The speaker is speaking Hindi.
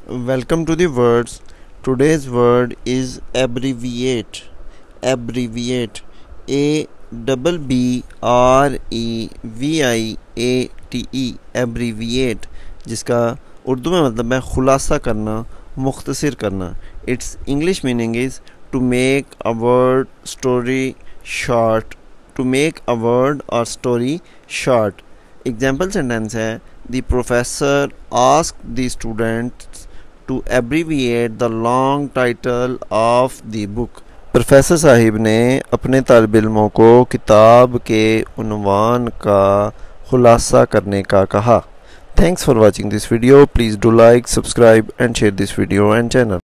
Welcome to the words. Today's word is abbreviate. Abbreviate. ABBREVIATE. Abbreviate, जिसका उर्दू में मतलब है खुलासा करना, मुख्तसर करना. Its English meaning is to make a word story short. To make a word or story short. Example sentence है: The professor asked the students to abbreviate the long title of the book. Professor साहिब ने अपने तालिब इल्मों को किताब के उन्वान का खुलासा करने का कहा. Thanks for watching this video. Please do like, subscribe and share this video and channel.